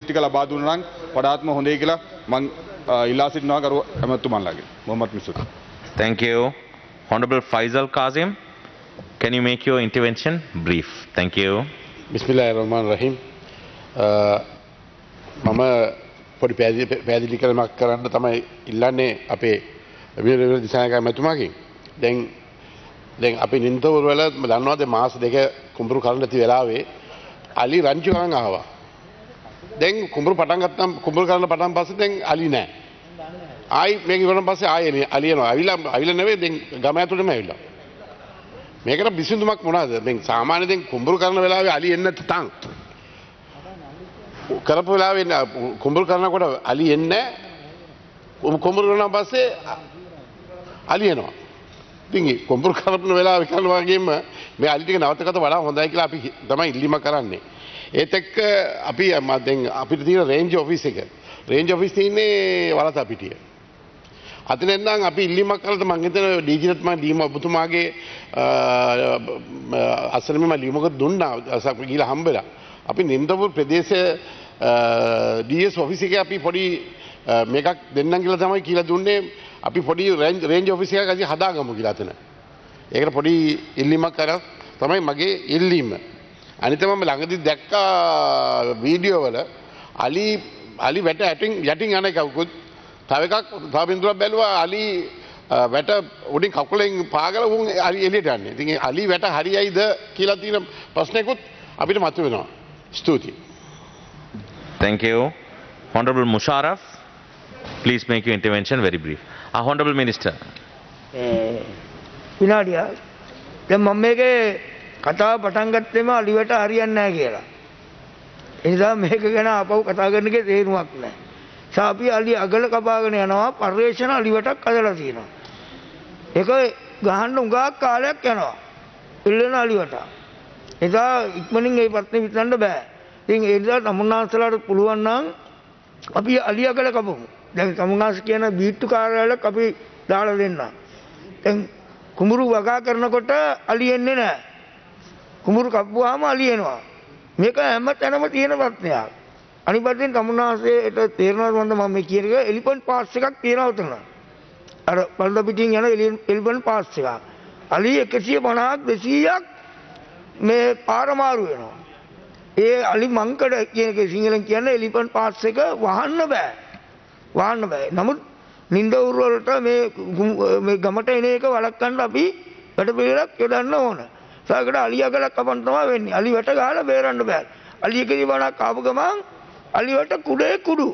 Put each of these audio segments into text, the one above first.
ටික ලබා දුන්නා නම් වඩාත්ම හොඳයි කියලා මම ඉල්ලා සිටිනවා ගරු ඇමතුමන්ලාගෙන්. Mohammed මිසුත්. Thank you. Honorable Faisal Kazim, can you make your intervention brief? Thank you. Bismillahirrahmanirrahim. මම පොඩි පැහැදිලි කරමක් කරන්න තමයි ඉල්ලන්නේ අපේ විවිධ දිසායක ඇමතුමාගෙන්. දැන් අපි නින්තවුර වල දන්නවාද මාස දෙක කුඹුරු කරන්න නැති වෙලාවේ අලි රංචු ගන්න ආවා. දැන් කුඹුරු පටන් ගත්තාම කුඹුරු කරන්න පටන් පස්සේ දැන් අලි නැහැ. ආයි මේක ඉවරන පස්සේ ආයෙ අලි එනවා. අවිලා නෙවෙයි දැන් ගම ඇතුළේම ඇවිල්ලා. මේකට විසඳුමක් මොනවාද? දැන් සාමාන්‍ය දැන් කුඹුරු කරන වෙලාවේ අලි එන්නේ නැත්නම් කරපු වෙලාවේ කුඹුරු කරනකොට අලි එන්නේ නැහැ. කුඹුරු කරන පස්සේ අලි එනවා. ඉතින් කුඹුරු කරපු වෙලාවේ කරනවා වගේම මේ අලි ටික නවත්තකට වඩා හොඳයි කියලා අපි තමයි ඉල්ලීම කරන්නේ. ඒත් එක්ක අපි දැන් අපිට තියෙන රේන්ජ් ඔෆිස් එක. රේන්ජ් ඔෆිස් තියෙන්නේ වලතපිටිය. අතන නම් අපි ඉල්ලීමක් කළාද මම හිතන ඩීජිනත් මම ඩීම ඔබතුමාගේ අසරමෙම ලියුමක් දුන්නා අසක් ගිහලා හම්බෙලා. අපි නින්දපුර ප්‍රදේශයේ ඩීඑස් ඔෆිස් එකේ අපි පොඩි මේකක් දෙන්නම් කියලා තමයි කියලා දුන්නේ. අපි පොඩි රේන්ජ් ඔෆිස් එකක් අද හදාගමු කියලා අතන. ඒකට පොඩි ඉල්ලීමක් කරා තමයි මගේ ඉල්ලීම. අනිත් මම ළඟදී දැක්කා වීඩියෝ වල අලි වැට යටින් යන එකකුත් තව එකක් තව බින්දුවක් බැලුවා අලි වැට උඩින් කකුලෙන් පාගලා උන් අලි එළියට යන්නේ. ඉතින් අලි වැට හරියයිද කියලා තියෙන ප්‍රශ්නයකුත් අපිට මතුවෙනවා. ස්තුතියි. Thank you. Honorable Musharraf, please make your intervention very brief. Honorable Minister. විනාඩියක්. දැන් මම මේකේ කතාව පටන් ගත්තේම අලිවට හරියන්නේ නැහැ කියලා. ඒ නිසා මේක ගැන ආපහු කතා කරන එකේ තේරුමක් නැහැ. අපි අලි අගල කපාගෙන යනවා පරිවේෂණ අලිවටක් අදලා තියෙනවා. ඒක ගහන්න උගාක් කාලයක් යනවා. ඉල්ලන අලිවට. එදා ඉක්මනින් මේ ප්‍රශ්නේ විසඳන්න බෑ. ඉතින් ඒ නිසා තමුන්නාන්සලාට පුළුවන් නම් අපි අලි අගල කපමු. දැන් තමුන්නාන්ස කියන බීට්ටු කාර්යාලයක් අපි දාලා දෙන්න. දැන් කුඹුරු වගා කරනකොට අලි එන්නේ නැහැ. කුඹුරු කපුවාම අලි එනවා. මේක හැම තැනම තියෙන ප්‍රශ්නයක්. අනිවාර්යෙන් තමුන්නාන්සේට තේරෙනවද මම මේ කියන එක එලිෆන්ට් පාස් එකක් තියෙනවා උතන. අර පල්ද පිටින් යන එලිෆන්ට් පාස් එකක්. අලි 150ක් 200ක් මේ පාර මාරු වෙනවා. ඒ අලි මංකඩ කියන එක සිංහලෙන් කියන්නේ එලිෆන්ට් පාස් එක වහන්න බෑ. වහන්න බෑ. නමුත් නින්දවුරු වලට මේ ගමට එන එක වළක්වන්න අපි වැඩපිළිවෙලක් යොදන්න ඕන. සාකඩ අලි අගලක් කපන්න තමයි වෙන්නේ. අලි වැට ගහලා බේරන්න බෑ. අලියකදී වණක් ආපු ගමන් අලිවට කුඩේ කුඩු.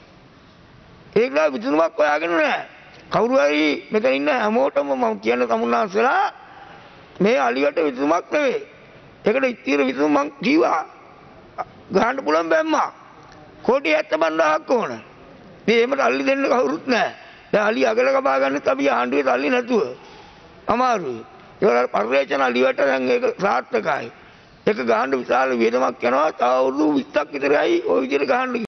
ඒකලා විසඳුමක් හොයාගෙන නැහැ. කවුරු හරි මෙතන ඉන්න හැමෝටම මම කියන තමුන්නාන්සලා මේ අලියට විසඳුමක් නෙවෙයි. ඒකට ඉතිර විසඳුම මං කිව්වා. ගහන්න පුළුවන් බැම්මා. කෝටි 75000ක් ඕන. මේ එහෙමට අල්ලි දෙන්න කවුරුත් නැහැ. දැන් අලි අගල කපා ගන්නත් අපි ආණ්ඩුවේ තල්ලි නැතුව. අමාරුයි. ඒවල පරිවේෂණ අලියට දැන් ඒක සාර්ථකයි. ඒක ගහන්න විශාල වියදමක් යනවා. තව අවුරුදු 20ක් විතරයි ওই විදිහට ගහන්න